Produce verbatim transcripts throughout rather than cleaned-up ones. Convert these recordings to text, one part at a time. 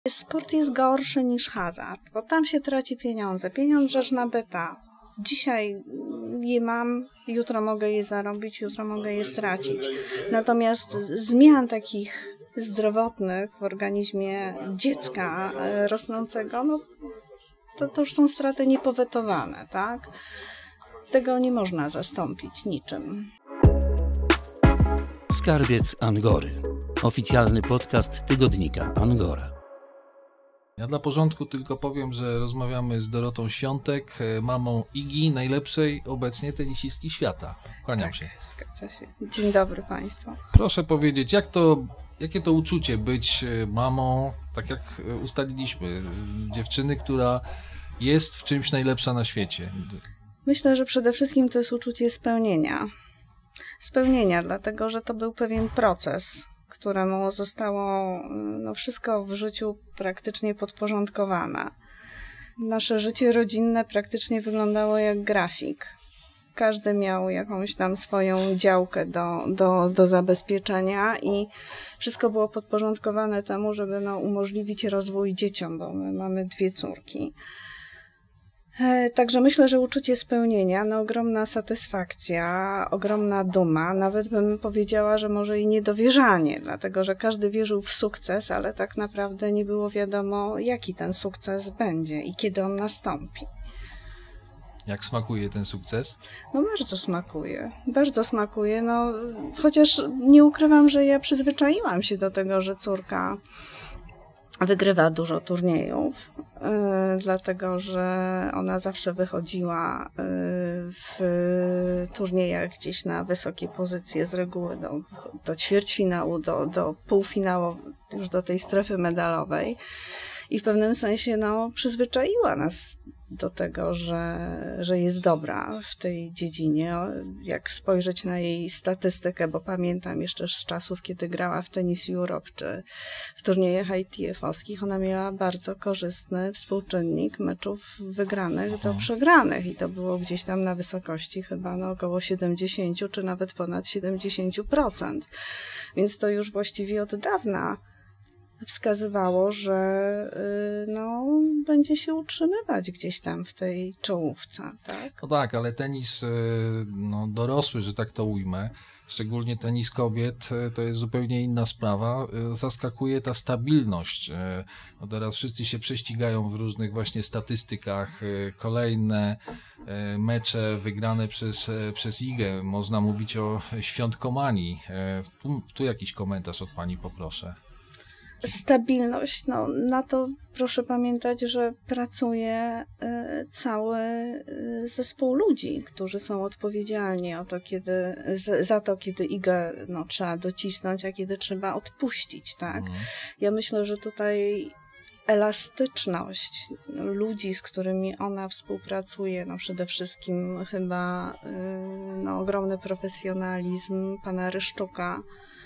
Sport jest gorszy niż hazard, bo tam się traci pieniądze. Pieniądz rzecz nabyta. Dzisiaj je mam, jutro mogę je zarobić, jutro mogę je stracić. Natomiast zmian takich zdrowotnych w organizmie dziecka rosnącego, no to, to już są straty niepowetowane, tak? Tego nie można zastąpić niczym. Skarbiec Angory. Oficjalny podcast tygodnika Angora. Ja dla porządku tylko powiem, że rozmawiamy z Dorotą Świątek, mamą Igi, najlepszej obecnie tenisistki świata. Kłaniam tak, się. Zgadza się. Dzień dobry Państwu. Proszę powiedzieć, jak to, jakie to uczucie być mamą, tak jak ustaliliśmy, dziewczyny, która jest w czymś najlepsza na świecie? Myślę, że przede wszystkim to jest uczucie spełnienia. Spełnienia, dlatego że to był pewien proces, któremu zostało no, wszystko w życiu praktycznie podporządkowane. Nasze życie rodzinne praktycznie wyglądało jak grafik. Każdy miał jakąś tam swoją działkę do, do, do zabezpieczenia i wszystko było podporządkowane temu, żeby no, umożliwić rozwój dzieciom, bo my mamy dwie córki. Także myślę, że uczucie spełnienia, no ogromna satysfakcja, ogromna duma, nawet bym powiedziała, że może i niedowierzanie, dlatego że każdy wierzył w sukces, ale tak naprawdę nie było wiadomo, jaki ten sukces będzie i kiedy on nastąpi. Jak smakuje ten sukces? No bardzo smakuje, bardzo smakuje, no chociaż nie ukrywam, że ja przyzwyczaiłam się do tego, że córka wygrywa dużo turniejów, yy, dlatego że ona zawsze wychodziła yy, w turniejach gdzieś na wysokie pozycje, z reguły do, do ćwierćfinału, do, do półfinału, już do tej strefy medalowej. I w pewnym sensie no, przyzwyczaiła nas do tego, że, że jest dobra w tej dziedzinie. Jak spojrzeć na jej statystykę, bo pamiętam jeszcze z czasów, kiedy grała w Tennis Europe czy w turniejach I T F-owskich, ona miała bardzo korzystny współczynnik meczów wygranych do przegranych i to było gdzieś tam na wysokości chyba no, około siedemdziesiąt czy nawet ponad siedemdziesiąt procent. Więc to już właściwie od dawna wskazywało, że no, będzie się utrzymywać gdzieś tam w tej czołówce, tak? No tak, ale tenis no, dorosły, że tak to ujmę, szczególnie tenis kobiet, to jest zupełnie inna sprawa. Zaskakuje ta stabilność. No teraz wszyscy się prześcigają w różnych właśnie statystykach. Kolejne mecze wygrane przez, przez Igę. Można mówić o świątkomanii. Tu, tu jakiś komentarz od pani poproszę. Stabilność, no na to proszę pamiętać, że pracuje y, cały y, zespół ludzi, którzy są odpowiedzialni o to, kiedy, z, za to, kiedy Igę no, trzeba docisnąć, a kiedy trzeba odpuścić, tak? Mhm. Ja myślę, że tutaj elastyczność ludzi, z którymi ona współpracuje, no przede wszystkim chyba y, no, ogromny profesjonalizm pana Ryszczuka,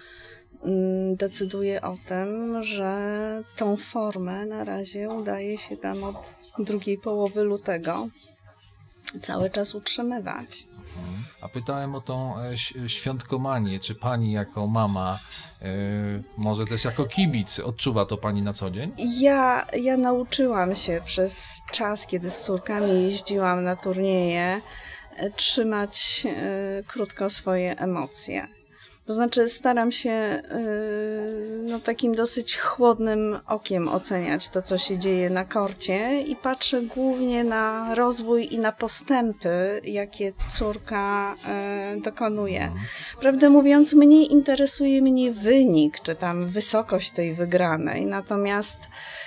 decyduje o tym, że tą formę na razie udaje się tam od drugiej połowy lutego cały czas utrzymywać. A pytałem o tą świątkomanię. Czy pani jako mama, yy, może też jako kibic, odczuwa to pani na co dzień? Ja, ja nauczyłam się przez czas, kiedy z córkami jeździłam na turnieje, trzymać yy, krótko swoje emocje. To znaczy staram się no, takim dosyć chłodnym okiem oceniać to, co się dzieje na korcie i patrzę głównie na rozwój i na postępy, jakie córka dokonuje. Prawdę mówiąc, mniej interesuje mnie wynik, czy tam wysokość tej wygranej, natomiast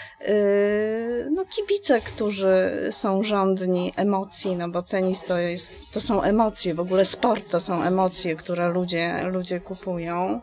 no kibice, którzy są żądni emocji, no bo tenis to jest, to są emocje, w ogóle sport to są emocje, które ludzie, ludzie kupują.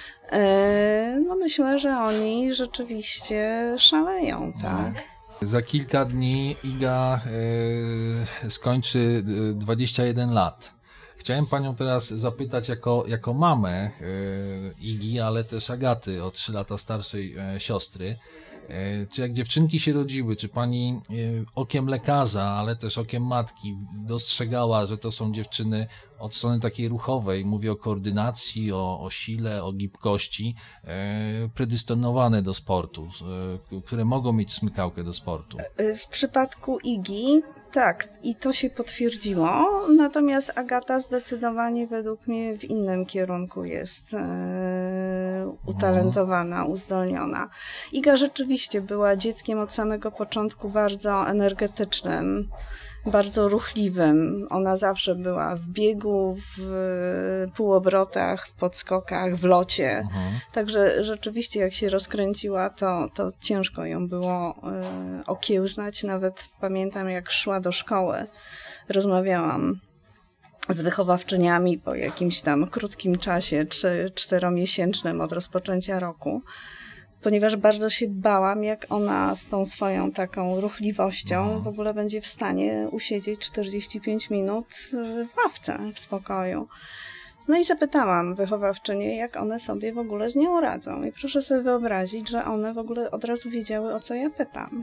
No myślę, że oni rzeczywiście szaleją, tak? Za kilka dni Iga y, skończy dwadzieścia jeden lat. Chciałem panią teraz zapytać jako, jako mamę y, Igi, ale też Agaty, o trzy lata starszej y, siostry. Czy jak dziewczynki się rodziły, czy pani okiem lekarza, ale też okiem matki dostrzegała, że to są dziewczyny od strony takiej ruchowej, mówię o koordynacji, o, o sile, o gibkości, predystynowane do sportu, które mogą mieć smykałkę do sportu? W przypadku Igi tak, i to się potwierdziło, natomiast Agata zdecydowanie według mnie w innym kierunku jest e, utalentowana, uzdolniona. Iga rzeczywiście była dzieckiem od samego początku bardzo energetycznym, bardzo ruchliwym. Ona zawsze była w biegu, w półobrotach, w podskokach, w locie. Mhm. Także rzeczywiście jak się rozkręciła, to, to ciężko ją było y, okiełznać. Nawet pamiętam, jak szła do szkoły. Rozmawiałam z wychowawczyniami po jakimś tam krótkim czasie, czy czteromiesięcznym od rozpoczęcia roku, ponieważ bardzo się bałam, jak ona z tą swoją taką ruchliwością w ogóle będzie w stanie usiedzieć czterdzieści pięć minut w ławce w spokoju. No i zapytałam wychowawczynię, jak one sobie w ogóle z nią radzą. I proszę sobie wyobrazić, że one w ogóle od razu wiedziały, o co ja pytam.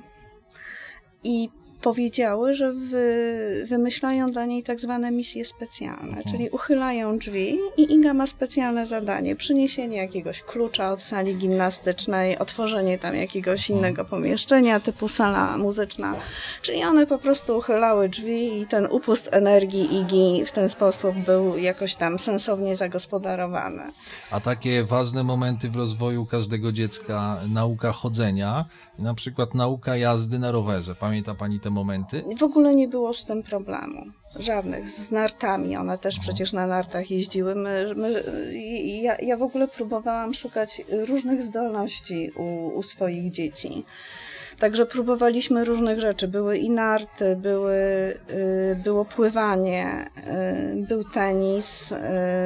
I powiedziały, że wy, wymyślają dla niej tak zwane misje specjalne, mhm. czyli uchylają drzwi i Iga ma specjalne zadanie, przyniesienie jakiegoś klucza od sali gimnastycznej, otworzenie tam jakiegoś mhm. innego pomieszczenia typu sala muzyczna, czyli one po prostu uchylały drzwi i ten upust energii Igi w ten sposób był jakoś tam sensownie zagospodarowany. A takie ważne momenty w rozwoju każdego dziecka, nauka chodzenia, na przykład nauka jazdy na rowerze. Pamięta pani te momenty? W ogóle nie było z tym problemu. Żadnych. Z nartami. One też mhm. przecież na nartach jeździły. My, my, ja, ja w ogóle próbowałam szukać różnych zdolności u, u swoich dzieci. Także próbowaliśmy różnych rzeczy. Były i narty, były, było pływanie, był tenis,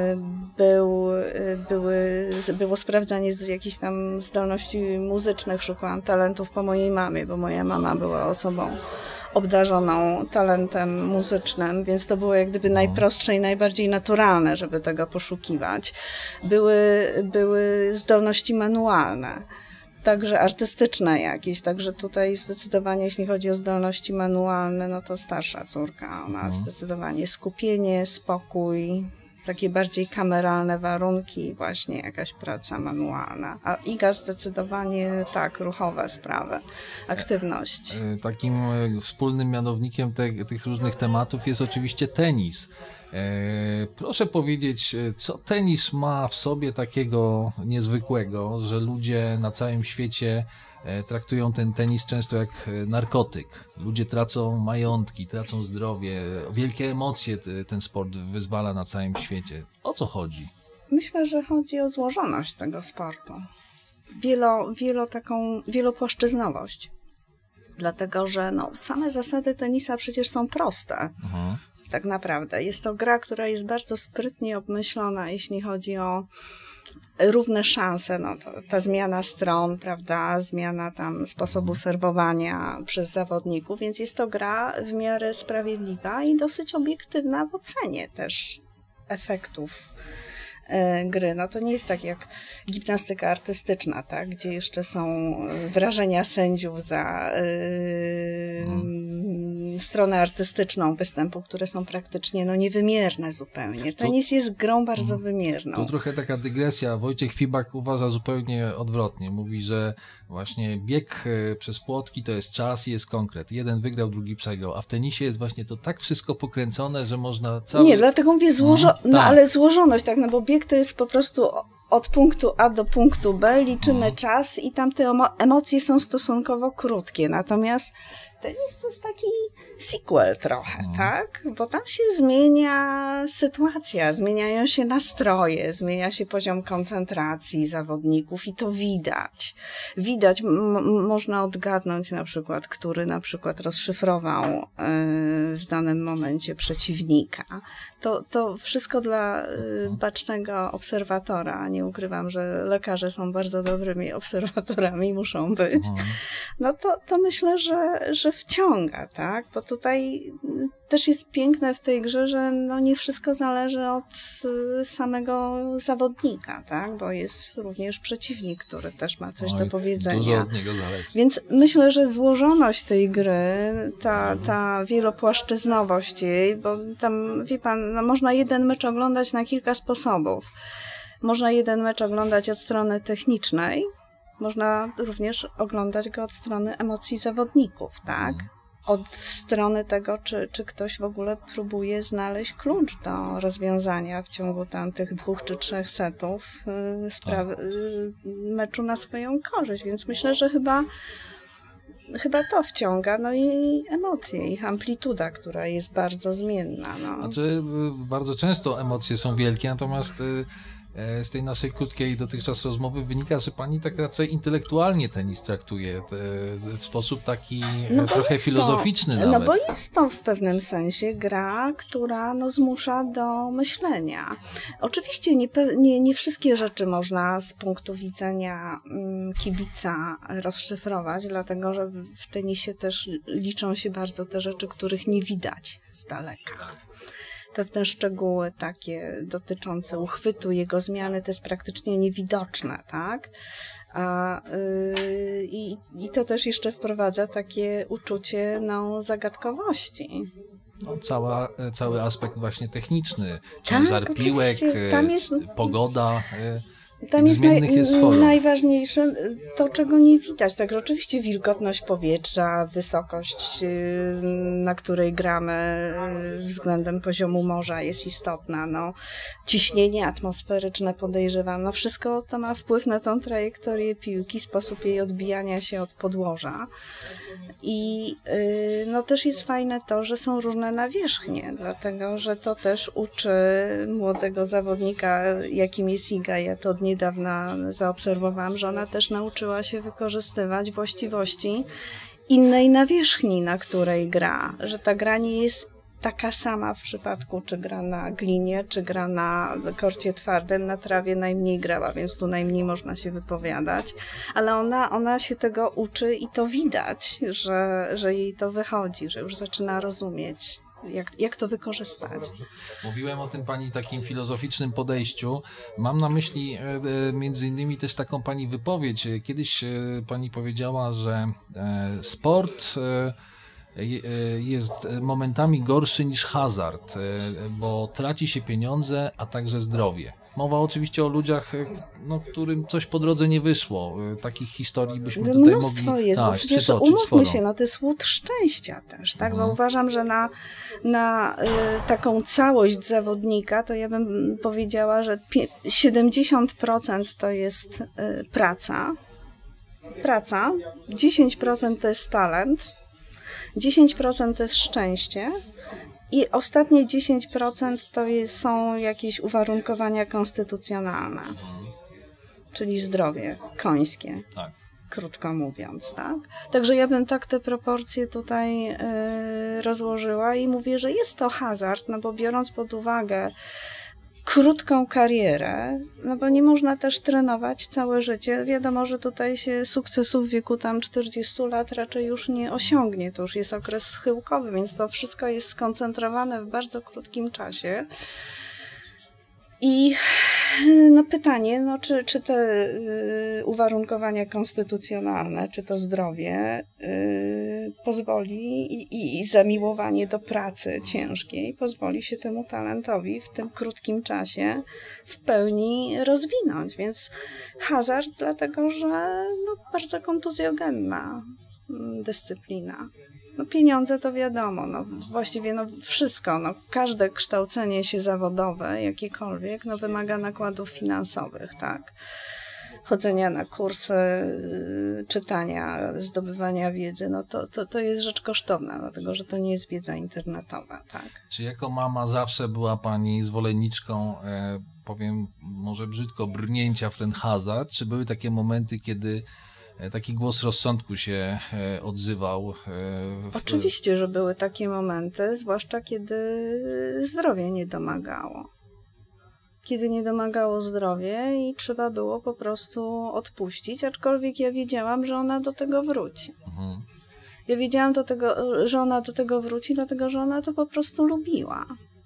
był, były, było sprawdzanie z jakichś tam zdolności muzycznych. Szukałam talentów po mojej mamie, bo moja mama była osobą obdarzoną talentem muzycznym, więc to było jak gdyby najprostsze i najbardziej naturalne, żeby tego poszukiwać. Były, były zdolności manualne. Także artystyczne jakieś, także tutaj zdecydowanie, jeśli chodzi o zdolności manualne, no to starsza córka, ona mhm. zdecydowanie skupienie, spokój, takie bardziej kameralne warunki, właśnie jakaś praca manualna. A Iga zdecydowanie tak, ruchowe sprawy, aktywność. Takim wspólnym mianownikiem te, tych różnych tematów jest oczywiście tenis. Proszę powiedzieć, co tenis ma w sobie takiego niezwykłego, że ludzie na całym świecie traktują ten tenis często jak narkotyk. Ludzie tracą majątki, tracą zdrowie, wielkie emocje ten sport wyzwala na całym świecie. O co chodzi? Myślę, że chodzi o złożoność tego sportu. Wielo, wielo taką, wielopłaszczyznowość. Dlatego, że no, same zasady tenisa przecież są proste. Mhm. Tak naprawdę. Jest to gra, która jest bardzo sprytnie obmyślona, jeśli chodzi o równe szanse, no to, ta zmiana stron, prawda, zmiana tam sposobu serwowania przez zawodników, więc jest to gra w miarę sprawiedliwa i dosyć obiektywna w ocenie też efektów gry. No to nie jest tak jak gimnastyka artystyczna, tak, gdzie jeszcze są wrażenia sędziów za yy, hmm. stronę artystyczną występu, które są praktycznie no, niewymierne zupełnie. Tenis to, jest grą bardzo wymierną. To trochę taka dygresja. Wojciech Fibak uważa zupełnie odwrotnie. Mówi, że właśnie bieg przez płotki to jest czas i jest konkret. Jeden wygrał, drugi przegrał, a w tenisie jest właśnie to tak wszystko pokręcone, że można cały... Nie, dlatego mówię złożo... no, no tak. ale złożoność, tak, no bo bieg to jest po prostu od punktu A do punktu B, liczymy no. czas i tam te emo- emocje są stosunkowo krótkie, natomiast tenis to jest taki sequel trochę, no. tak? Bo tam się zmienia sytuacja, zmieniają się nastroje, zmienia się poziom koncentracji zawodników i to widać. Widać, m- można odgadnąć na przykład, który na przykład rozszyfrował yy, w danym momencie przeciwnika. To, to wszystko dla yy, bacznego obserwatora. Nie ukrywam, że lekarze są bardzo dobrymi obserwatorami, muszą być. no to, to myślę, że, że wciąga, tak? Bo tutaj też jest piękne w tej grze, że no nie wszystko zależy od samego zawodnika, tak? Bo jest również przeciwnik, który też ma coś Oj, do powiedzenia. Dużo od niego zależy. Więc myślę, że złożoność tej gry, ta, ta wielopłaszczyznowość jej, bo tam, wie pan, no można jeden mecz oglądać na kilka sposobów. Można jeden mecz oglądać od strony technicznej, można również oglądać go od strony emocji zawodników, tak? Od strony tego, czy, czy ktoś w ogóle próbuje znaleźć klucz do rozwiązania w ciągu tam tych dwóch czy trzech setów yy, sprawy, yy, meczu na swoją korzyść. Więc myślę, że chyba, chyba to wciąga, no i emocje, ich amplituda, która jest bardzo zmienna. No. Znaczy, bardzo często emocje są wielkie, natomiast z tej naszej krótkiej dotychczas rozmowy wynika, że pani tak raczej intelektualnie tenis traktuje w sposób taki no trochę filozoficzny to, nawet. No bo jest to w pewnym sensie gra, która no zmusza do myślenia. Oczywiście nie, nie, nie wszystkie rzeczy można z punktu widzenia kibica rozszyfrować, dlatego że w tenisie też liczą się bardzo te rzeczy, których nie widać z daleka. Pewne szczegóły takie dotyczące uchwytu, jego zmiany, to jest praktycznie niewidoczne, tak? A, yy, i, i to też jeszcze wprowadza takie uczucie no, zagadkowości. No, cała, cały aspekt właśnie techniczny, ciężar tak, piłek, tam jest, pogoda. Tam jest, naj, jest najważniejsze to, czego nie widać. Także oczywiście wilgotność powietrza, wysokość, na której gramy względem poziomu morza jest istotna. No, ciśnienie atmosferyczne podejrzewam. No, wszystko to ma wpływ na tą trajektorię piłki, sposób jej odbijania się od podłoża. I no, też jest fajne to, że są różne nawierzchnie, dlatego że to też uczy młodego zawodnika, jakim jest Iga. Ja to od niedawna zaobserwowałam, że ona też nauczyła się wykorzystywać właściwości innej nawierzchni, na której gra. Że ta gra nie jest taka sama w przypadku, czy gra na glinie, czy gra na korcie twardym, na trawie najmniej grała, więc tu najmniej można się wypowiadać. Ale ona, ona się tego uczy i to widać, że, że jej to wychodzi, że już zaczyna rozumieć. Jak, jak to wykorzystać? Mówiłem o tym pani takim filozoficznym podejściu. Mam na myśli e, między innymi też taką pani wypowiedź. Kiedyś e, pani powiedziała, że e, sport e, jest momentami gorszy niż hazard, bo traci się pieniądze, a także zdrowie. Mowa oczywiście o ludziach, no, którym coś po drodze nie wyszło. Takich historii byśmy tutaj mogli... Mnóstwo jest, tak, bo przecież umówmy się, no to jest łód szczęścia też, tak? Mhm. Bo uważam, że na, na y, taką całość zawodnika, to ja bym powiedziała, że siedemdziesiąt procent to jest y, praca, praca, dziesięć procent to jest talent, dziesięć procent to jest szczęście i ostatnie dziesięć procent to jest, są jakieś uwarunkowania konstytucjonalne, czyli zdrowie końskie, tak. Krótko mówiąc, tak? Także ja bym tak te proporcje tutaj yy, rozłożyła i mówię, że jest to hazard, no bo biorąc pod uwagę krótką karierę, no bo nie można też trenować całe życie. Wiadomo, że tutaj się sukcesu w wieku tam czterdziestu lat raczej już nie osiągnie. To już jest okres schyłkowy, więc to wszystko jest skoncentrowane w bardzo krótkim czasie. I no pytanie, no czy, czy te y, uwarunkowania konstytucjonalne, czy to zdrowie y, pozwoli i, i zamiłowanie do pracy ciężkiej pozwoli się temu talentowi w tym krótkim czasie w pełni rozwinąć. Więc hazard, dlatego że no, bardzo kontuzjogenna dyscyplina. No pieniądze to wiadomo, no właściwie no wszystko, no każde kształcenie się zawodowe, jakiekolwiek, no wymaga nakładów finansowych, tak? Chodzenia na kursy, czytania, zdobywania wiedzy, no to, to, to jest rzecz kosztowna, dlatego że to nie jest wiedza internetowa, tak? Czy jako mama zawsze była pani zwolenniczką, e, powiem może brzydko, brnięcia w ten hazard, czy były takie momenty, kiedy taki głos rozsądku się odzywał? W... Oczywiście, że były takie momenty, zwłaszcza kiedy zdrowie nie domagało. Kiedy nie domagało zdrowie i trzeba było po prostu odpuścić, aczkolwiek ja wiedziałam, że ona do tego wróci. Mhm. Ja wiedziałam, do tego, że ona do tego wróci, dlatego że ona to po prostu lubiła.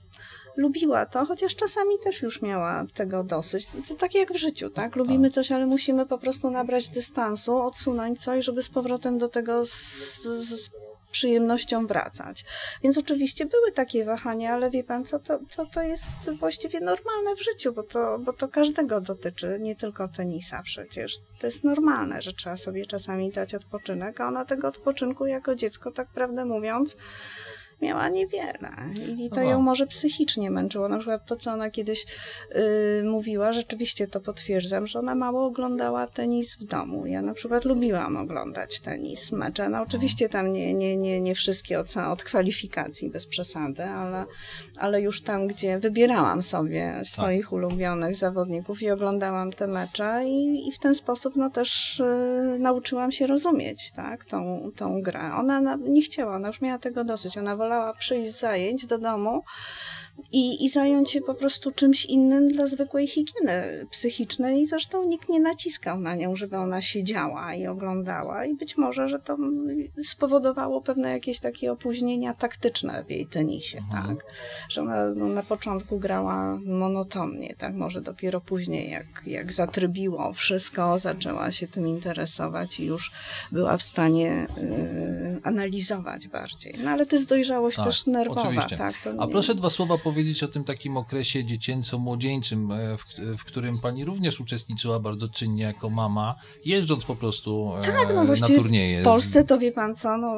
Lubiła to, chociaż czasami też już miała tego dosyć. To tak jak w życiu, tak? Lubimy coś, ale musimy po prostu nabrać dystansu, odsunąć coś, żeby z powrotem do tego z, z przyjemnością wracać. Więc oczywiście były takie wahania, ale wie pan co, to, to, to jest właściwie normalne w życiu, bo to, bo to każdego dotyczy, nie tylko tenisa przecież. To jest normalne, że trzeba sobie czasami dać odpoczynek, a ona tego odpoczynku jako dziecko, tak prawdę mówiąc, miała niewiele i to ją może psychicznie męczyło. Na przykład to, co ona kiedyś y, mówiła, rzeczywiście to potwierdzam, że ona mało oglądała tenis w domu. Ja na przykład lubiłam oglądać tenis, mecze. No oczywiście tam nie, nie, nie, nie wszystkie od, od kwalifikacji, bez przesady, ale, ale już tam, gdzie wybierałam sobie swoich tak. ulubionych zawodników i oglądałam te mecze i, i w ten sposób no też y, nauczyłam się rozumieć tak, tą, tą grę. Ona na, nie chciała, ona już miała tego dosyć. Ona wolała przyjść z zajęć do domu i, i zająć się po prostu czymś innym dla zwykłej higieny psychicznej i zresztą nikt nie naciskał na nią, żeby ona siedziała i oglądała i być może, że to spowodowało pewne jakieś takie opóźnienia taktyczne w jej tenisie, mhm. tak? Że ona no, na początku grała monotonnie, tak? Może dopiero później jak, jak zatrybiło wszystko, zaczęła się tym interesować i już była w stanie y, analizować bardziej. No ale to jest dojrzałość tak, też nerwowa. Oczywiście. Tak? To A nie... proszę dwa słowa powiedzieć o tym takim okresie dziecięco-młodzieńczym, w, w którym pani również uczestniczyła bardzo czynnie jako mama, jeżdżąc po prostu tak, no na turnieje. W Polsce to wie pan co, no,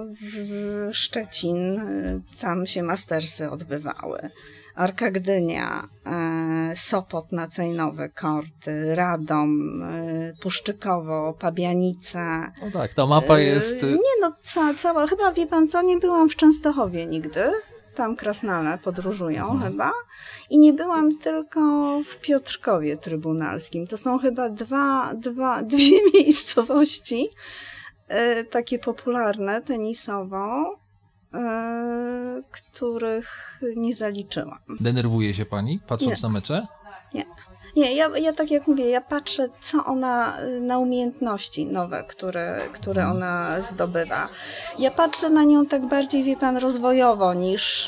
Szczecin, tam się mastersy odbywały. Arka Gdynia, Sopot na Cejnowe Korty, Radom, Puszczykowo, Pabianice. No tak, ta mapa jest... Nie no, ca, cała, chyba wie pan co, nie byłam w Częstochowie nigdy. Tam krasnale podróżują mhm. chyba. I nie byłam tylko w Piotrkowie Trybunalskim. To są chyba dwa, dwa, dwie miejscowości e, takie popularne tenisowo, e, których nie zaliczyłam. Denerwuje się pani, patrząc nie. na mecze? Nie. Nie, ja, ja tak jak mówię, ja patrzę, co ona, na umiejętności nowe, które, które ona zdobywa. Ja patrzę na nią tak bardziej, wie pan, rozwojowo niż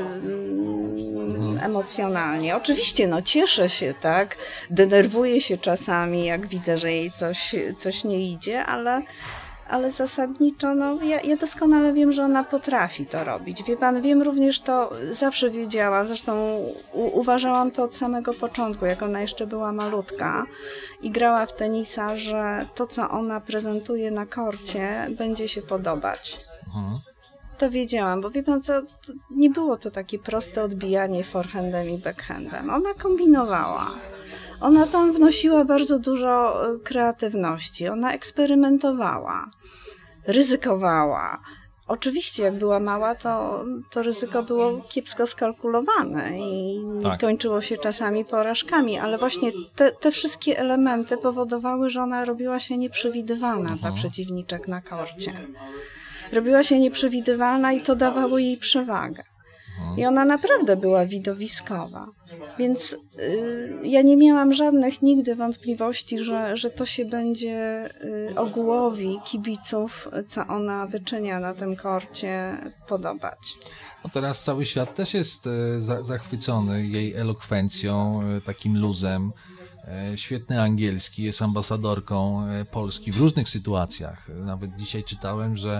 yy, emocjonalnie. Oczywiście, no cieszę się, tak, denerwuję się czasami, jak widzę, że jej coś, coś nie idzie, ale... ale zasadniczo, no ja, ja doskonale wiem, że ona potrafi to robić. Wie pan, wiem również to, zawsze wiedziałam, zresztą u, uważałam to od samego początku, jak ona jeszcze była malutka i grała w tenisa, że to, co ona prezentuje na korcie, będzie się podobać. Mhm. To wiedziałam, bo wie pan co, nie było to takie proste odbijanie forehandem i backhandem. Ona kombinowała. Ona tam wnosiła bardzo dużo kreatywności, ona eksperymentowała, ryzykowała. Oczywiście jak była mała, to, to ryzyko było kiepsko skalkulowane i tak. kończyło się czasami porażkami, ale właśnie te, te wszystkie elementy powodowały, że ona robiła się nieprzewidywalna mhm. dla przeciwniczek na korcie. Robiła się nieprzewidywalna i to dawało jej przewagę. I ona naprawdę była widowiskowa. Więc y, ja nie miałam żadnych nigdy wątpliwości, że, że to się będzie y, ogółowi kibiców, co ona wyczynia na tym korcie, podobać. No teraz cały świat też jest y, za, zachwycony jej elokwencją, y, takim luzem. Y, świetny angielski, jest ambasadorką y, Polski w różnych sytuacjach. Nawet dzisiaj czytałem, że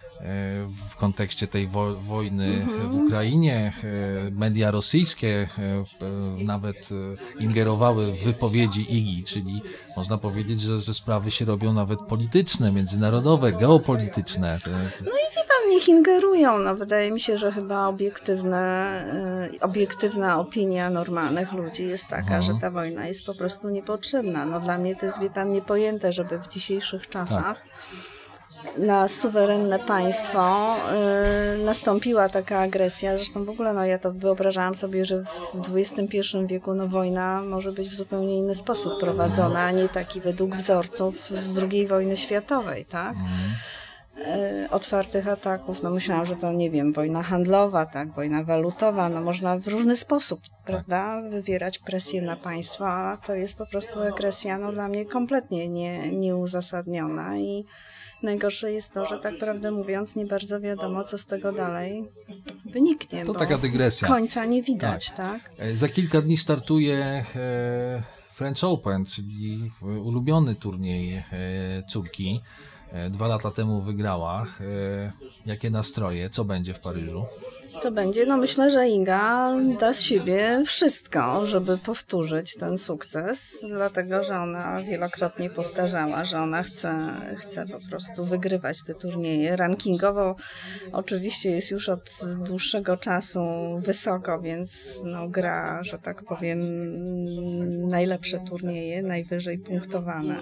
w kontekście tej wo- wojny mhm. w Ukrainie media rosyjskie nawet ingerowały w wypowiedzi Igi, czyli można powiedzieć, że, że sprawy się robią nawet polityczne, międzynarodowe, geopolityczne. No i wie pan, niech ingerują. No, wydaje mi się, że chyba obiektywne, obiektywna opinia normalnych ludzi jest taka, mhm. że ta wojna jest po prostu niepotrzebna. No dla mnie to jest, wie pan, niepojęte, żeby w dzisiejszych czasach tak. na suwerenne państwo y, nastąpiła taka agresja. Zresztą w ogóle no, ja to wyobrażałam sobie, że w dwudziestym pierwszym wieku no, wojna może być w zupełnie inny sposób prowadzona, a nie taki według wzorców z drugiej wojny światowej, tak? Y, otwartych ataków. No myślałam, że to, nie wiem, wojna handlowa, tak, wojna walutowa, no można w różny sposób, prawda, wywierać presję na państwo, a to jest po prostu agresja, no dla mnie kompletnie nie, nieuzasadniona i Najgorsze jest to, że tak prawdę mówiąc nie bardzo wiadomo, co z tego dalej wyniknie. To bo taka dygresja. Końca nie widać, tak? tak? Za kilka dni startuje French Open, czyli ulubiony turniej córki. Dwa lata temu wygrała. Jakie nastroje? Co będzie w Paryżu? Co będzie? No myślę, że Iga da z siebie wszystko, żeby powtórzyć ten sukces, dlatego, że ona wielokrotnie powtarzała, że ona chce, chce po prostu wygrywać te turnieje. Rankingowo oczywiście jest już od dłuższego czasu wysoko, więc no, gra, że tak powiem, najlepsze turnieje, najwyżej punktowane.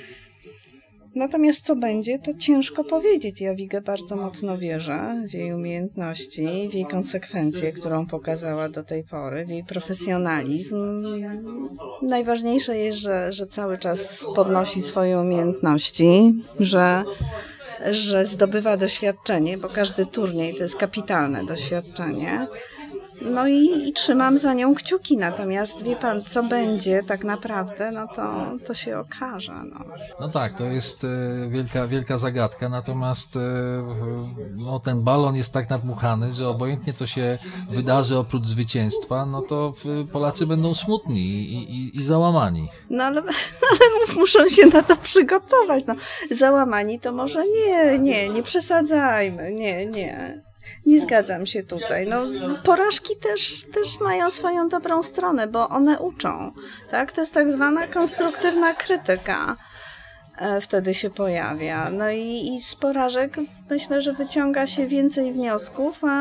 Natomiast co będzie, to ciężko powiedzieć. Ja w Igę bardzo mocno wierzę w jej umiejętności, w jej konsekwencję, którą pokazała do tej pory, w jej profesjonalizm. Najważniejsze jest, że, że cały czas podnosi swoje umiejętności, że, że zdobywa doświadczenie, bo każdy turniej to jest kapitalne doświadczenie. No i, i trzymam za nią kciuki, natomiast wie pan, co będzie tak naprawdę, no to, to się okaże. No. no tak, to jest e, wielka, wielka zagadka, natomiast e, no, ten balon jest tak nadmuchany, że obojętnie to się wydarzy oprócz zwycięstwa, no to w, Polacy będą smutni i, i, i załamani. No ale, ale muszą się na to przygotować. No. Załamani to może nie, nie, nie przesadzajmy, nie, nie. Nie zgadzam się tutaj. No, porażki też, też mają swoją dobrą stronę, bo one uczą. Tak? To jest tak zwana konstruktywna krytyka. Wtedy się pojawia. No i, i z porażek myślę, że wyciąga się więcej wniosków, a,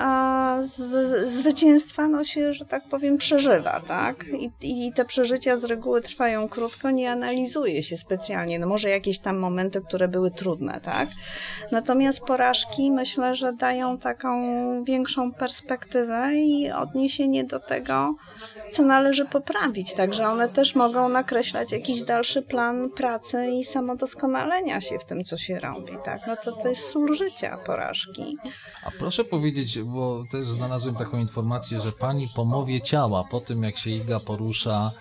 a z, z zwycięstwa no się, że tak powiem, przeżywa, tak? I, I te przeżycia z reguły trwają krótko, nie analizuje się specjalnie. No może jakieś tam momenty, które były trudne, tak? Natomiast porażki myślę, że dają taką większą perspektywę i odniesienie do tego, co należy poprawić. Także one też mogą nakreślać jakiś dalszy plan pracy i samodoskonalenia się w tym, co się robi, tak? No to to jest sól życia, porażki. A proszę powiedzieć, bo też znalazłem taką informację, że pani po mowie ciała, po tym jak się Iga porusza,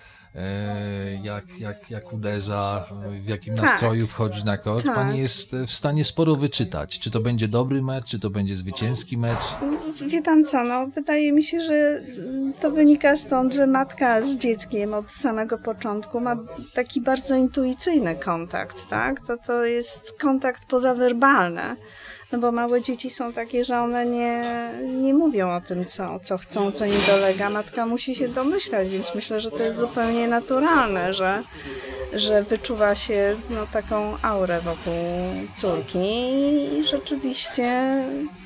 jak, jak, jak uderza, w jakim tak. nastroju wchodzi na kort, tak. pani jest w stanie sporo wyczytać. Czy to będzie dobry mecz, czy to będzie zwycięski mecz? Wie pan co, no wydaje mi się, że to wynika stąd, że matka z dzieckiem od samego początku ma taki bardzo intuicyjny kontakt, tak? To, to jest kontakt pozawerbalny. No bo małe dzieci są takie, że one nie, nie mówią o tym, co, co chcą, co im dolega. Matka musi się domyślać, więc myślę, że to jest zupełnie naturalne, że, że wyczuwa się no, taką aurę wokół córki i rzeczywiście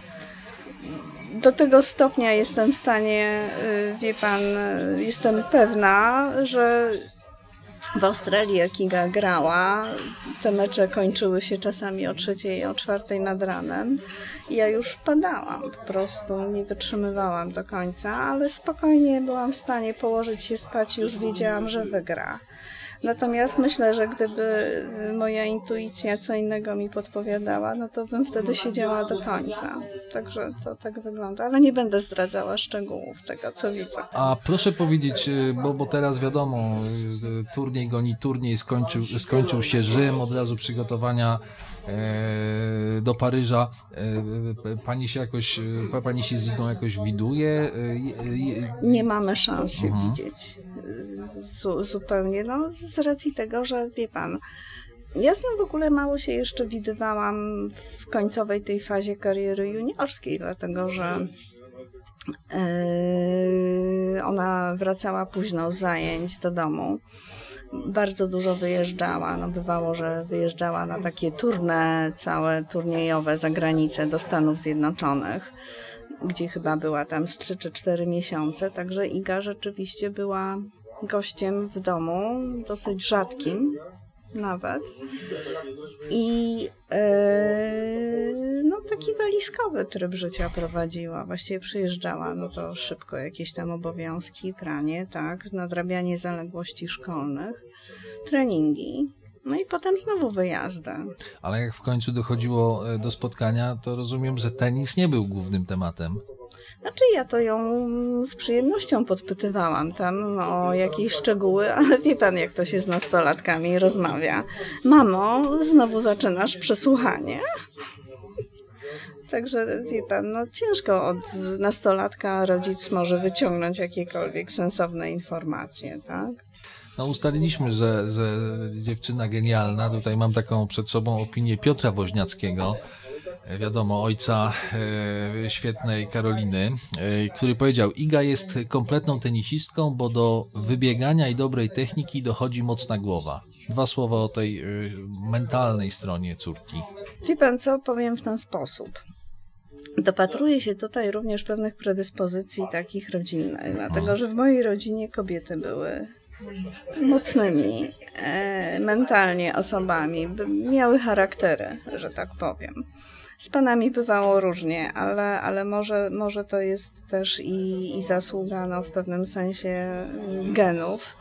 do tego stopnia jestem w stanie, wie pan, jestem pewna, że w Australii, jak Iga grała, te mecze kończyły się czasami o trzeciej, o czwartej nad ranem. I ja już wpadałam, po prostu nie wytrzymywałam do końca, ale spokojnie byłam w stanie położyć się spać i już wiedziałam, że wygra. Natomiast myślę, że gdyby moja intuicja co innego mi podpowiadała, no to bym wtedy siedziała do końca. Także to tak wygląda, ale nie będę zdradzała szczegółów tego, co widzę. A proszę powiedzieć, bo, bo teraz wiadomo, turniej goni turniej, skończył, skończył się Rzym, od razu przygotowania e, do Paryża. E, pani się jakoś, pani się z Igą jakoś widuje? E, nie mamy szans się mhm. widzieć. Zu, zupełnie, no z racji tego, że wie pan, ja z nią w ogóle mało się jeszcze widywałam w końcowej tej fazie kariery juniorskiej, dlatego że yy, ona wracała późno z zajęć do domu. Bardzo dużo wyjeżdżała, no bywało, że wyjeżdżała na takie tournée całe turniejowe za granicę do Stanów Zjednoczonych, gdzie chyba była tam z trzy czy cztery miesiące, także Iga rzeczywiście była gościem w domu, dosyć rzadkim nawet. I yy, no taki walizkowy tryb życia prowadziła. Właściwie przyjeżdżała, no to szybko jakieś tam obowiązki, pranie, tak, nadrabianie zaległości szkolnych, treningi. No i potem znowu wyjazdy. Ale jak w końcu dochodziło do spotkania, to rozumiem, że tenis nie był głównym tematem. Znaczy ja to ją z przyjemnością podpytywałam tam o jakieś szczegóły, ale wie pan, jak to się z nastolatkami rozmawia. Mamo, znowu zaczynasz przesłuchanie? Także wie pan, no ciężko od nastolatka rodzic może wyciągnąć jakiekolwiek sensowne informacje, tak? No ustaliliśmy, że, że dziewczyna genialna, tutaj mam taką przed sobą opinię Piotra Woźniackiego, wiadomo, ojca e, świetnej Karoliny, e, który powiedział: Iga jest kompletną tenisistką, bo do wybiegania i dobrej techniki dochodzi mocna głowa. Dwa słowa o tej e, mentalnej stronie córki. Wie pan co, powiem w ten sposób. Dopatruję się tutaj również pewnych predyspozycji takich rodzinnych, dlatego że w mojej rodzinie kobiety były mocnymi e, mentalnie osobami, miały charaktery, że tak powiem. Z panami bywało różnie, ale, ale może, może to jest też i, i zasługa no, w pewnym sensie genów,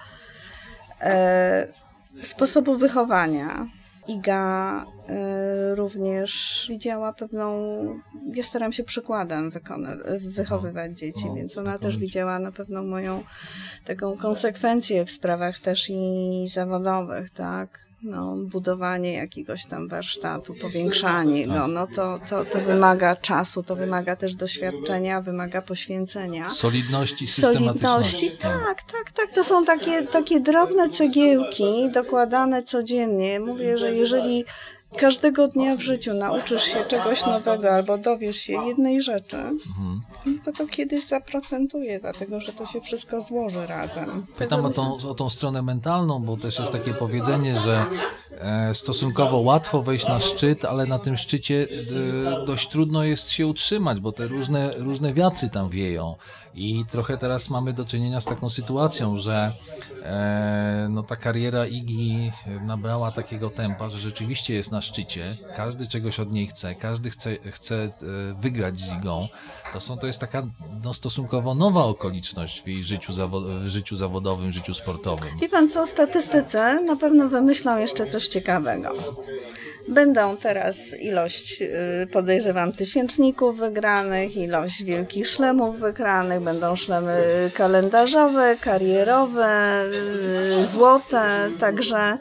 e, sposobu wychowania. Iga y, również widziała pewną, ja staram się przykładem wykona, wychowywać dzieci, no, więc ona też widziała na pewno moją taką konsekwencję w sprawach też i zawodowych, tak? No, budowanie jakiegoś tam warsztatu, powiększanie go, no to, to, to wymaga czasu, to wymaga też doświadczenia, wymaga poświęcenia. Solidności, systematyczności. Solidności, tak, tak, tak. To są takie, takie drobne cegiełki dokładane codziennie. Mówię, że jeżeli każdego dnia w życiu nauczysz się czegoś nowego albo dowiesz się jednej rzeczy, mhm. no to to kiedyś zaprocentuje, dlatego że to się wszystko złoży razem. Pytam o tą, o tą stronę mentalną, bo też jest takie powiedzenie, że e, stosunkowo łatwo wejść na szczyt, ale na tym szczycie e, dość trudno jest się utrzymać, bo te różne, różne wiatry tam wieją. I trochę teraz mamy do czynienia z taką sytuacją, że e, no ta kariera Igi nabrała takiego tempa, że rzeczywiście jest na szczycie. Każdy czegoś od niej chce, każdy chce, chce e, wygrać z Igą. To, są, to jest taka no, stosunkowo nowa okoliczność w jej życiu, zawo- w życiu zawodowym, życiu sportowym. Wie pan co, statystycy na pewno wymyślą jeszcze coś ciekawego. Będą teraz ilość, podejrzewam, tysięczników wygranych, ilość wielkich szlemów wygranych, będą szlemy kalendarzowe, karierowe, złote, także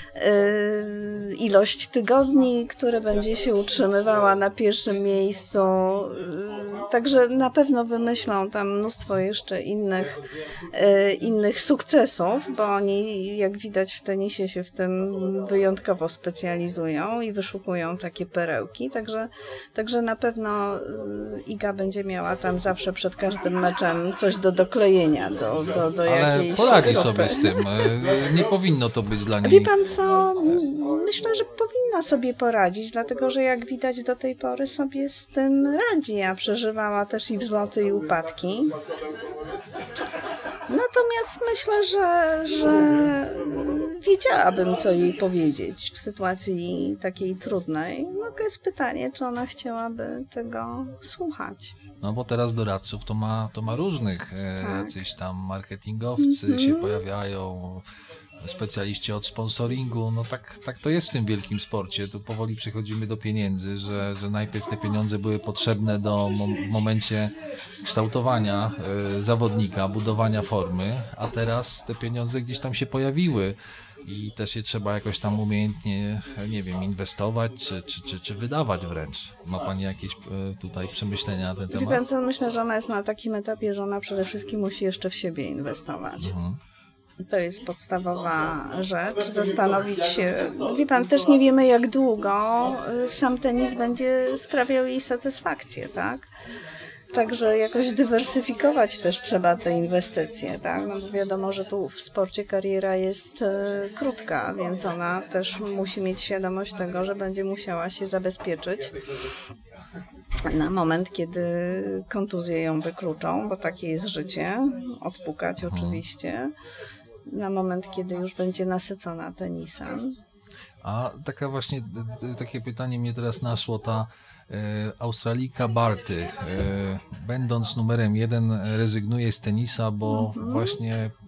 ilość tygodni, które będzie się utrzymywała na pierwszym miejscu. Także na pewno wymyślą tam mnóstwo jeszcze innych, innych sukcesów, bo oni, jak widać, w tenisie się w tym wyjątkowo specjalizują i wyszukują takie perełki. Także, także na pewno Iga będzie miała tam zawsze przed każdym meczem coś do doklejenia, do, do, do jakiejś Ale poradzi grupy. sobie z tym. Nie powinno to być dla niej. Wie pan co? Myślę, że powinna sobie poradzić, dlatego że jak widać do tej pory sobie z tym radzi, a przeżywała też i wzloty i upadki. Natomiast myślę, że, że wiedziałabym, co jej powiedzieć w sytuacji takiej trudnej. No to jest pytanie, czy ona chciałaby tego słuchać. No bo teraz doradców to ma, to ma różnych. Tak. Jacyś tam marketingowcy mm-hmm. się pojawiają, specjaliści od sponsoringu, no tak, tak to jest w tym wielkim sporcie. Tu powoli przechodzimy do pieniędzy, że, że najpierw te pieniądze były potrzebne do, w momencie kształtowania y, zawodnika, budowania formy, a teraz te pieniądze gdzieś tam się pojawiły i też je trzeba jakoś tam umiejętnie, nie wiem, inwestować czy, czy, czy, czy wydawać wręcz. Ma pani jakieś y, tutaj przemyślenia na ten temat? Wie pan co, myślę, że ona jest na takim etapie, że ona przede wszystkim musi jeszcze w siebie inwestować. Mhm. To jest podstawowa rzecz, zastanowić się. Wie pan, też nie wiemy, jak długo sam tenis będzie sprawiał jej satysfakcję, tak? Także jakoś dywersyfikować też trzeba te inwestycje, tak? No bo wiadomo, że tu w sporcie kariera jest e, krótka, więc ona też musi mieć świadomość tego, że będzie musiała się zabezpieczyć na moment, kiedy kontuzje ją wykluczą, bo takie jest życie, odpukać oczywiście, na moment, kiedy już będzie nasycona tenisem. A taka właśnie, takie pytanie mnie teraz naszło, ta e, Australijka Barty, e, będąc numerem jeden, rezygnuje z tenisa, bo mhm. właśnie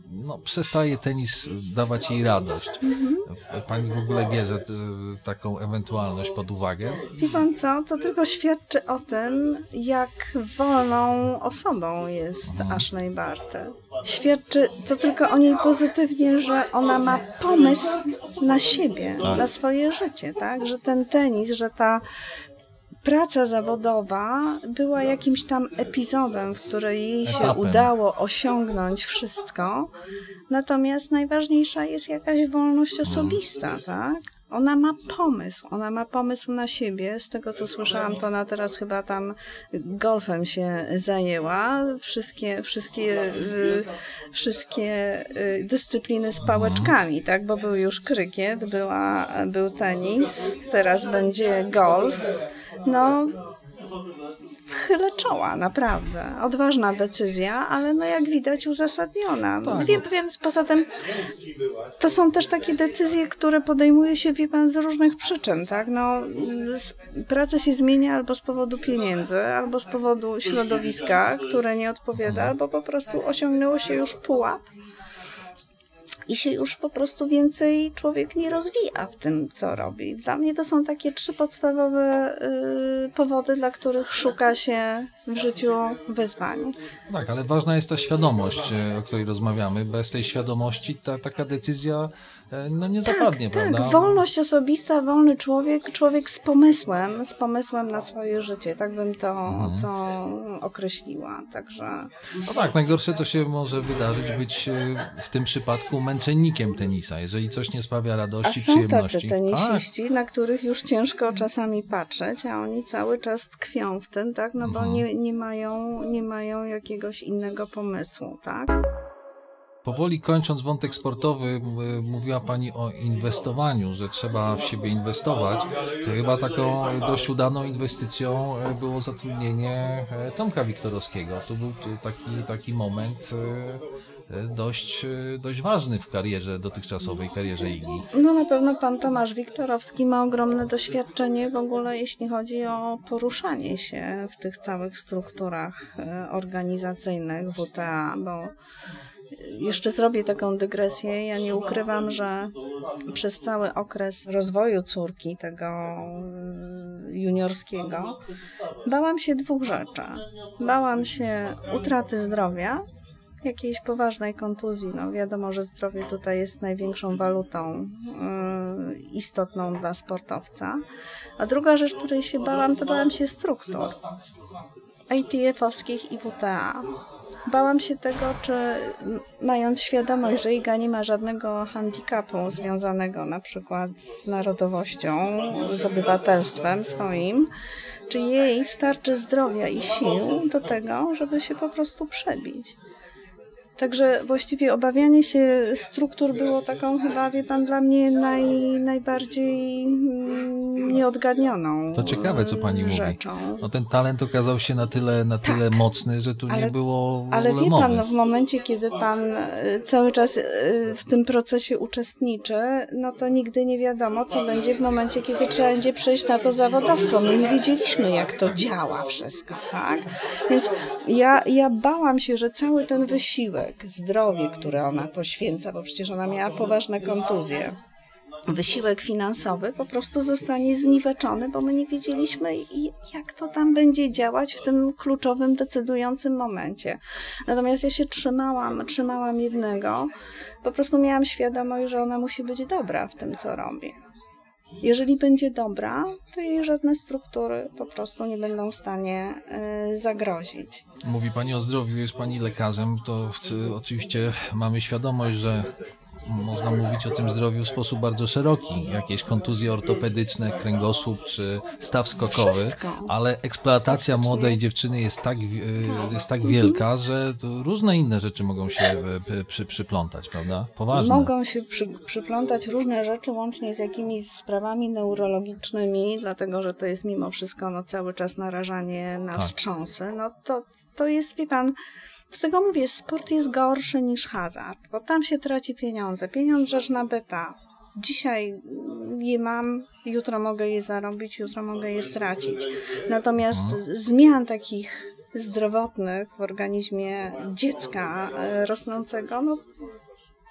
no, przestaje tenis dawać jej radość. Mhm. Pani w ogóle bierze t, taką ewentualność pod uwagę? Wie pan co, to tylko świadczy o tym, jak wolną osobą jest mhm. Ashley Barty. Świadczy to tylko o niej pozytywnie, że ona ma pomysł na siebie, tak. na swoje życie, tak? Że ten tenis, że ta praca zawodowa była jakimś tam epizodem, w którym jej się Etapem. udało osiągnąć wszystko, natomiast najważniejsza jest jakaś wolność osobista, tak? Ona ma pomysł, ona ma pomysł na siebie, z tego co słyszałam, to ona teraz chyba tam golfem się zajęła, wszystkie, wszystkie, wszystkie dyscypliny z pałeczkami, tak, bo był już krykiet, była, był tenis, teraz będzie golf, no chylę czoła, naprawdę. Odważna decyzja, ale no jak widać uzasadniona. Tak. Wie, więc poza tym to są też takie decyzje, które podejmuje się, wie pan, z różnych przyczyn, tak? No, praca się zmienia albo z powodu pieniędzy, albo z powodu środowiska, które nie odpowiada, albo po prostu osiągnęło się już pułap. I się już po prostu więcej człowiek nie rozwija w tym, co robi. Dla mnie to są takie trzy podstawowe y, powody, dla których szuka się w życiu wyzwań. Tak, ale ważna jest ta świadomość, o której rozmawiamy. Bez tej świadomości ta taka decyzja no nie tak, zapadnie, tak, prawda? Wolność osobista, wolny człowiek, człowiek z pomysłem, z pomysłem na swoje życie. Tak bym to, mhm. to określiła. Także... No tak, najgorsze, co się może wydarzyć, być w tym przypadku męczennikiem tenisa, jeżeli coś nie sprawia radości, a są przyjemności. tacy tenisiści, tak. na których już ciężko czasami patrzeć, a oni cały czas tkwią w tym, tak? No bo mhm. nie, nie, mają, nie mają jakiegoś innego pomysłu, tak? Powoli kończąc wątek sportowy, mówiła Pani o inwestowaniu, że trzeba w siebie inwestować. Chyba taką dość udaną inwestycją było zatrudnienie Tomka Wiktorowskiego. To był taki, taki moment dość, dość ważny w karierze dotychczasowej, karierze Igi. No na pewno pan Tomasz Wiktorowski ma ogromne doświadczenie w ogóle, jeśli chodzi o poruszanie się w tych całych strukturach organizacyjnych W T A, bo jeszcze zrobię taką dygresję. Ja nie ukrywam, że przez cały okres rozwoju córki tego juniorskiego bałam się dwóch rzeczy. Bałam się utraty zdrowia, jakiejś poważnej kontuzji. No wiadomo, że zdrowie tutaj jest największą walutą yy, istotną dla sportowca. A druga rzecz, której się bałam, to bałam się struktur I T F-owskich i W T A. Bałam się tego, czy mając świadomość, że Iga nie ma żadnego handicapu związanego na przykład z narodowością, z obywatelstwem swoim, czy jej starczy zdrowia i sił do tego, żeby się po prostu przebić. Także właściwie obawianie się struktur było taką chyba, wie pan, dla mnie naj, najbardziej nieodgadnioną To ciekawe, co pani rzeczą. mówi. No ten talent okazał się na tyle, na tyle tak, mocny, że tu ale, nie było w Ale ogóle wie mowy. pan, no w momencie, kiedy pan cały czas w tym procesie uczestniczy, no to nigdy nie wiadomo, co będzie w momencie, kiedy trzeba będzie przejść na to zawodowstwo. My nie wiedzieliśmy, jak to działa wszystko, tak? Więc ja, ja bałam się, że cały ten wysiłek, zdrowie, które ona poświęca, bo przecież ona miała poważne kontuzje, wysiłek finansowy po prostu zostanie zniweczony, bo my nie wiedzieliśmy, jak to tam będzie działać w tym kluczowym, decydującym momencie. Natomiast ja się trzymałam, trzymałam jednego, po prostu miałam świadomość, że ona musi być dobra w tym, co robi. Jeżeli będzie dobra, to jej żadne struktury po prostu nie będą w stanie y, zagrozić. Mówi Pani o zdrowiu, jest Pani lekarzem, to y, oczywiście mamy świadomość, że można mówić o tym zdrowiu w sposób bardzo szeroki. Jakieś kontuzje ortopedyczne, kręgosłup czy staw skokowy, wszystko. Ale eksploatacja młodej dziewczyny jest tak, jest tak wielka, że różne inne rzeczy mogą się przy, przyplątać, prawda? Poważne. Mogą się przy, przyplątać różne rzeczy, łącznie z jakimiś sprawami neurologicznymi, dlatego że to jest mimo wszystko no, cały czas narażanie na tak. wstrząsy. No to, to jest, wie pan, dlatego mówię, sport jest gorszy niż hazard, bo tam się traci pieniądze. Pieniądz rzecz nabyta. Dzisiaj je mam, jutro mogę je zarobić, jutro mogę je stracić. Natomiast zmian takich zdrowotnych w organizmie dziecka rosnącego, no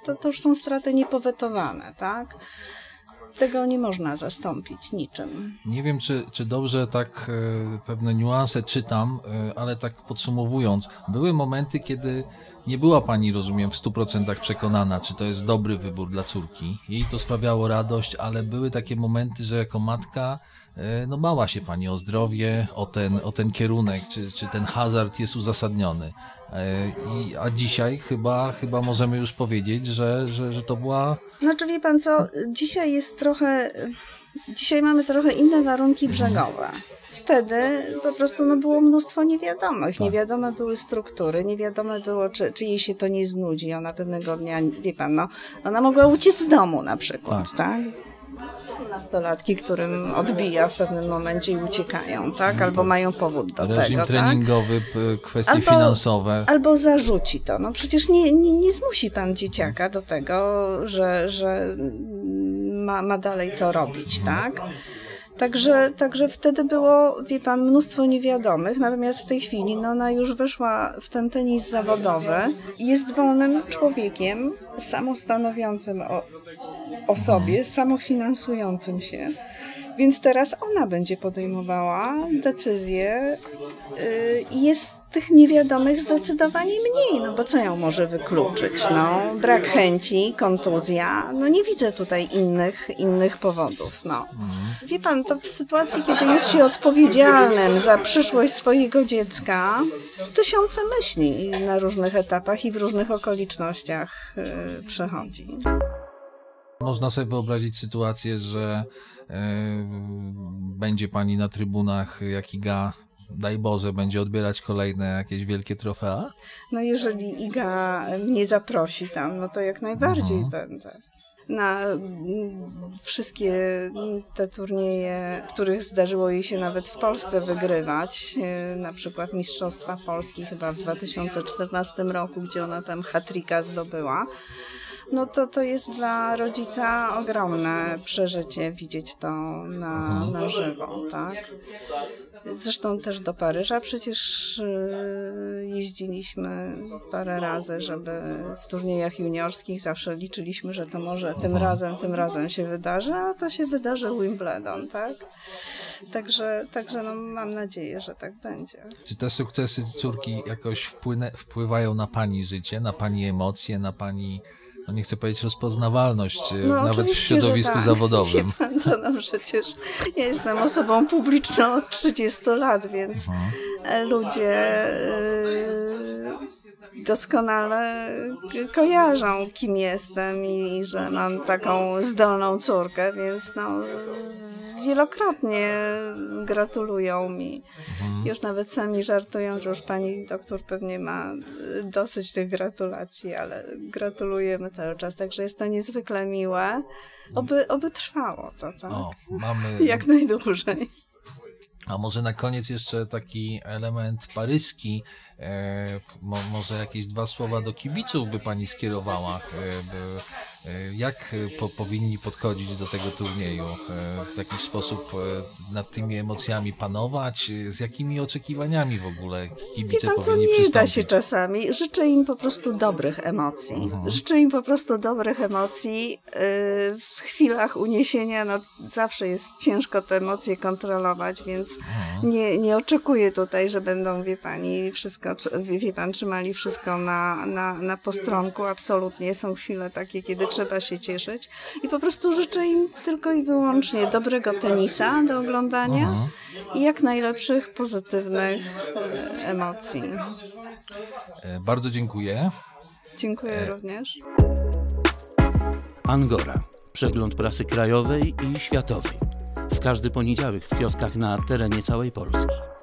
to, to już są straty niepowetowane, tak? Tego nie można zastąpić niczym. Nie wiem, czy, czy dobrze tak e, pewne niuanse czytam, e, ale tak podsumowując, były momenty, kiedy nie była pani, rozumiem, w stu procentach przekonana, czy to jest dobry wybór dla córki. Jej to sprawiało radość, ale były takie momenty, że jako matka e, no bała się pani o zdrowie, o ten, o ten kierunek, czy, czy ten hazard jest uzasadniony. E, i, a dzisiaj chyba, chyba możemy już powiedzieć, że, że, że to była... Znaczy wie pan co, dzisiaj jest trochę, dzisiaj mamy trochę inne warunki brzegowe. Wtedy po prostu no, było mnóstwo niewiadomych. Niewiadome były struktury, niewiadome było, czy, czy jej się to nie znudzi. Ona pewnego dnia, wie pan, no, ona mogła uciec z domu na przykład, tak? tak? Są nastolatki, którym odbija w pewnym momencie i uciekają, tak? Albo mają powód do Reżim tego, treningowy, tak? kwestie albo, finansowe. Albo zarzuci to. No przecież nie, nie, nie zmusi pan dzieciaka do tego, że, że ma, ma dalej to robić, tak? Także, także wtedy było, wie pan, mnóstwo niewiadomych, natomiast w tej chwili no, ona już weszła w ten tenis zawodowy, jest wolnym człowiekiem, samostanowiącym o, o sobie, samofinansującym się, więc teraz ona będzie podejmowała decyzje i yy, jest tych niewiadomych zdecydowanie mniej, no bo co ją może wykluczyć, no, brak chęci, kontuzja, no nie widzę tutaj innych, innych powodów, no. Wie pan, to w sytuacji, kiedy jest się odpowiedzialnym za przyszłość swojego dziecka, tysiące myśli na różnych etapach i w różnych okolicznościach yy, przychodzi. Można sobie wyobrazić sytuację, że yy, będzie pani na trybunach jak Iga, daj Boże, będzie odbierać kolejne jakieś wielkie trofea? No jeżeli Iga mnie zaprosi tam, no to jak najbardziej mhm. będę. Na wszystkie te turnieje, których zdarzyło jej się nawet w Polsce wygrywać, na przykład Mistrzostwa Polski chyba w dwa tysiące czternastym roku, gdzie ona tam hat-tricka zdobyła, no to to jest dla rodzica ogromne przeżycie widzieć to na, na żywo, tak? Zresztą też do Paryża przecież jeździliśmy parę razy, żeby w turniejach juniorskich zawsze liczyliśmy, że to może tym razem, tym razem się wydarzy, a to się wydarzy Wimbledon, tak? Także, także no, mam nadzieję, że tak będzie. Czy te sukcesy córki jakoś wpłynę, wpływają na pani życie, na pani emocje, na pani... No nie chcę powiedzieć rozpoznawalność, no, nawet w środowisku tak. zawodowym. Wie pan co, no przecież ja jestem osobą publiczną od trzydziestu lat, więc mhm. ludzie y, doskonale kojarzą, kim jestem i że mam taką zdolną córkę, więc no wielokrotnie gratulują mi. Mhm. Już nawet sami żartują, że już pani doktor pewnie ma dosyć tych gratulacji, ale gratulujemy cały czas, także jest to niezwykle miłe. Oby, oby trwało to, tak? O, mamy... Jak najdłużej. A może na koniec jeszcze taki element paryski, e, mo, może jakieś dwa słowa do kibiców by pani skierowała, e, by, e, jak po, powinni podchodzić do tego turnieju, e, w jakiś sposób e, nad tymi emocjami panować, e, z jakimi oczekiwaniami w ogóle kibice Wie pan, powinni co, nie przystąpić? da się czasami, życzę im po prostu dobrych emocji, mhm. życzę im po prostu dobrych emocji, yy, w chwilach uniesienia, no zawsze jest ciężko te emocje kontrolować, więc mhm. nie, nie oczekuję tutaj, że będą, wie pani, wszystko, wie pan, trzymali wszystko na, na, na postronku, absolutnie, są chwile takie, kiedy trzeba się cieszyć i po prostu życzę im tylko i wyłącznie dobrego tenisa do oglądania mhm. i jak najlepszych, pozytywnych e, emocji. Bardzo dziękuję. Dziękuję e... również. Angora. Przegląd prasy krajowej i światowej. W każdy poniedziałek w kioskach na terenie całej Polski.